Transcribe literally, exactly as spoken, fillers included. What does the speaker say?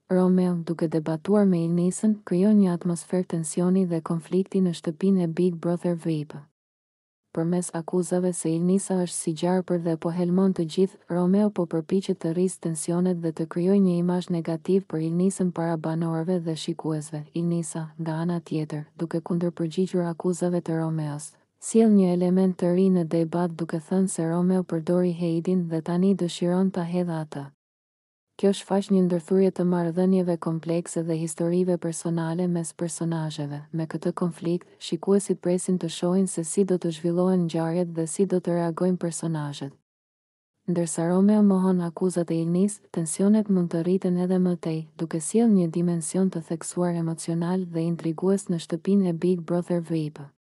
Romeo, duke debatuar me ilnisën, krijon një atmosferë tensioni dhe konflikti në shtëpinë e Big Brother V I P. Përmes akuzave se ilnisa është si gjarpër dhe po helmon të gjithë, Romeo po përpiqet të rrisë tensionet dhe të krijojë një imazh negativ për ilnisën para banorëve dhe shikuesve. Ilnisa, nga ana tjetër, duke kundërpërgjigjur akuzave të Romeos, sjell një element të ri në debat duke thënë se Romeo përdori hejtin dhe tani dëshiron ta hedhë atë. Kjo shfaq një ndërthurje të marrëdhënieve komplekse dhe historive personale mes personazheve. Me këtë konflikt, shikuesit presin të shohin se si do të zhvillohen ngjarjet dhe si do të reagojnë personazhet. Ndërsa Romeo mohon akuzat e ilnisë, tensionet mund të rriten edhe më tej, duke sjellë një dimension të theksuar emocional dhe intrigues në shtëpinë e Big Brother V I P.